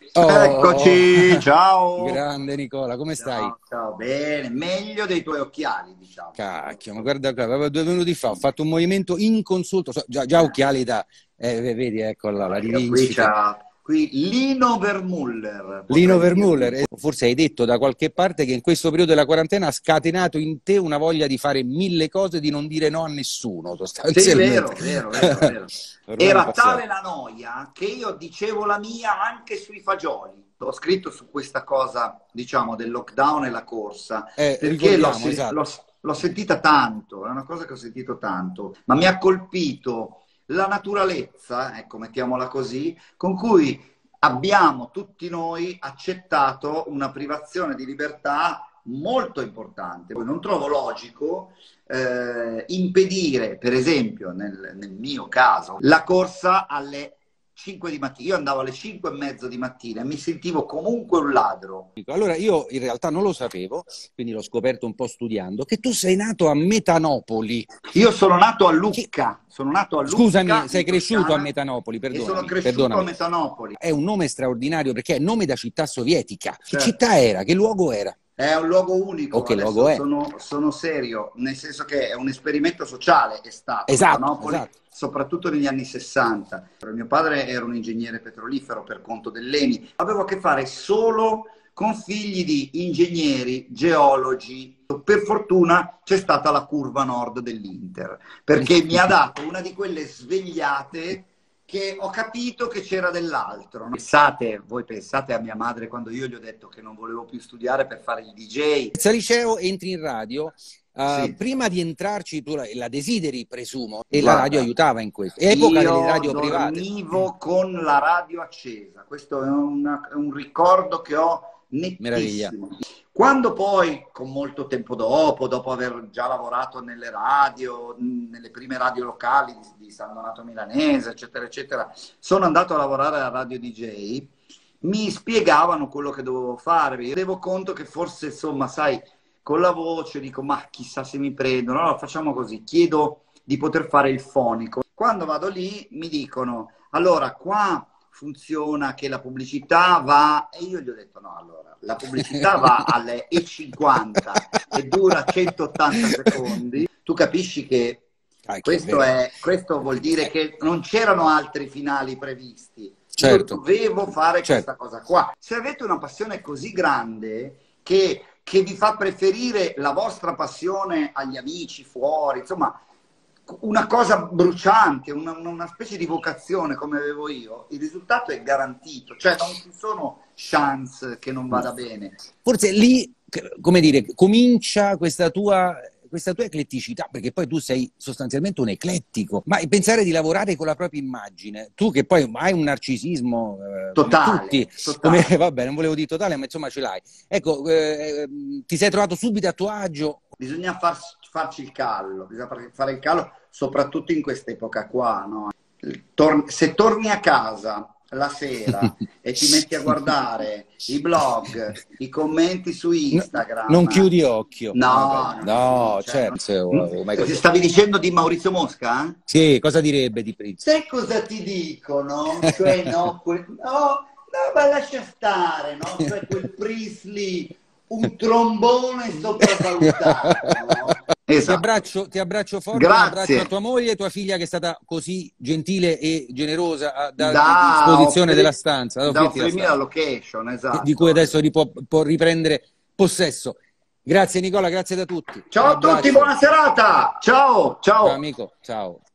Eccoci, ciao. Grande Nicola, come stai? Ciao, ciao, bene, meglio dei tuoi occhiali, diciamo. Cacchio, ma guarda qua, proprio 2 minuti fa ho fatto un movimento inconsulto, già occhiali da, vedi, ecco là, la Io qui rivincita. Lino Vermuller, Lino potrei Vermuller, dirti. forse hai detto da qualche parte che in questo periodo della quarantena ha scatenato in te una voglia di fare 1000 cose, di non dire no a nessuno, Sì, sostanzialmente. vero, vero, vero, vero. Ormai è un Era passato. tale la noia che io dicevo la mia anche sui fagioli. Ho scritto su questa cosa, diciamo, del lockdown e la corsa, perché Ricordiamo, esatto. l'ho sentita tanto, è una cosa che ho sentito tanto, ma mi ha colpito la naturalezza, ecco, mettiamola così, con cui abbiamo tutti noi accettato una privazione di libertà molto importante. Non trovo logico impedire, per esempio, nel mio caso, la corsa alle 5 di mattina. Io andavo alle 5 e mezzo di mattina e mi sentivo comunque un ladro. Allora, io in realtà non lo sapevo, quindi l'ho scoperto un po' studiando, che tu sei nato a Metanopoli. Io sono nato a Che- Lucca, Scusami, sei in cresciuto a Toscana, Metanopoli, e sono perdonami, cresciuto a perdonami. Metanopoli. È un nome straordinario perché è nome da città sovietica. Che Certo. città era? Che luogo era? È un luogo O unico, che luogo adesso è? sono serio, nel senso che è un esperimento sociale, è stato Esatto, Metanopoli, esatto. soprattutto negli anni 60. Mio padre era un ingegnere petrolifero per conto dell'ENI, avevo a che fare solo con figli di ingegneri, geologi. Per fortuna c'è stata la curva nord dell'Inter, perché mi ha dato una di quelle svegliate che ho capito che c'era dell'altro. Voi pensate a mia madre quando io gli ho detto che non volevo più studiare per fare il DJ. Terza liceo, entri in radio. Sì, Prima di entrarci, tu la desideri, presumo, e la radio guarda, aiutava in questo. Epoca delle io radio private. dormivo con la radio accesa, questo è un ricordo che ho Meraviglia. nettissimo. Quando poi, con molto tempo dopo aver già lavorato nelle radio, nelle prime radio locali di San Donato Milanese, eccetera, eccetera, sono andato a lavorare alla radio DJ, mi spiegavano quello che dovevo fare. Mi rendevo conto che forse, insomma, sai, con la voce dico, ma chissà se mi prendono. Allora facciamo così, chiedo di poter fare il fonico. Quando vado lì mi dicono, allora qua funziona che la pubblicità va, e io gli ho detto no, allora la pubblicità va alle E50 e dura 180 secondi. Tu capisci che questo vuol dire che non c'erano altri finali previsti. Io Certo, dovevo fare certo. questa cosa qua. Se avete una passione così grande che vi fa preferire la vostra passione agli amici fuori, insomma, una cosa bruciante, una specie di vocazione come avevo io, il risultato è garantito, cioè non ci sono chance che non vada bene. Forse lì, come dire, comincia questa tua ecletticità, perché poi tu sei sostanzialmente un eclettico, ma pensare di lavorare con la propria immagine, tu che poi hai un narcisismo come tutti, come, Totale. vabbè, non volevo dire totale, ma insomma ce l'hai. Ecco, ti sei trovato subito a tuo agio? Bisogna farci il callo, bisogna fare il callo soprattutto in quest'epoca qua, no? Se torni a casa la sera e ti metti a guardare i blog, i commenti su Non Instagram, chiudi occhio. no, No, cioè, certo. Ormai ti così. stavi dicendo di Maurizio Mosca? Sì, cosa direbbe di Prince? Sai cosa ti dicono? Cioè, no, no, ma lascia stare, no? Cioè, quel Priestley, un trombone sopravvalutato, no? Esatto. Ti abbraccio forte, un abbraccio a Grazie. tua moglie e tua figlia che è stata così gentile e generosa a darti Da, disposizione della stanza, ad da offrirti la offrirmi la stanza, location, di cui esatto. adesso può riprendere possesso. Grazie Nicola, grazie da tutti. Un Ciao a tutti, abbraccio. buona serata. Ciao, Ciao ciao. amico, ciao.